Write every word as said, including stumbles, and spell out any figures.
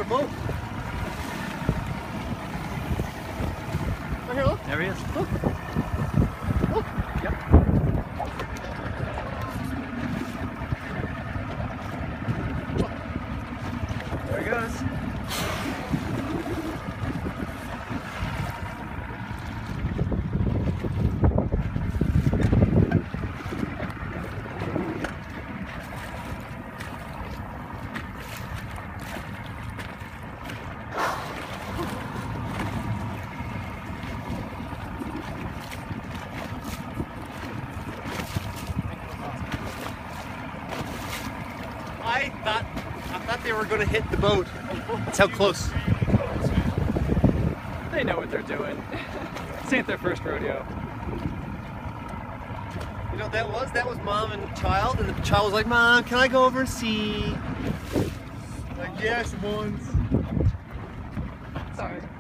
boat. Right here, look. There he is. Look. Look. Yep. There he goes. I thought I thought they were going to hit the boat. That's how close. They know what they're doing. This ain't their first rodeo. You know what that was? That was mom and child, and the child was like, "Mom, can I go over and see?" Like, yes, once. Sorry.